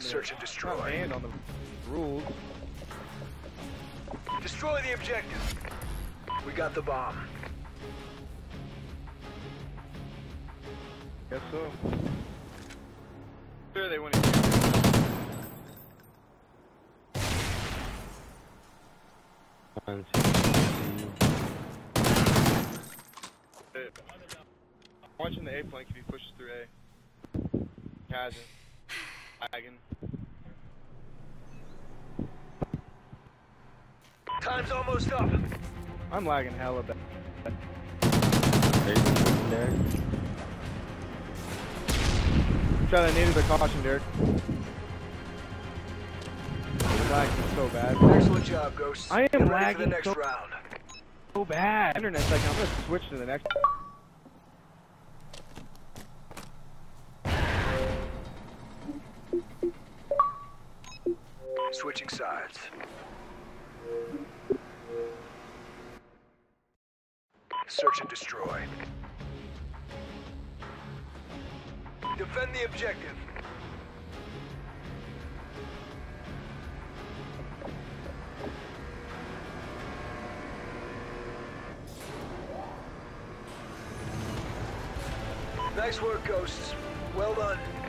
Search and destroy. Not hand on the rules. Destroy the objective. We got the bomb. Guess so. Sure, they went in. I'm watching the A flank if he pushes through A. Hasn't. Lagging. Time's almost up. I'm lagging hella bad. There. Try I needed a caution, Derek. I'm lagging so bad. Excellent job, Ghost. I am Get ready for lagging the next so, round. so bad. Internet's like, I'm gonna switch to the next. Switching sides. Search and destroy. Defend the objective. Nice work, Ghosts. Well done.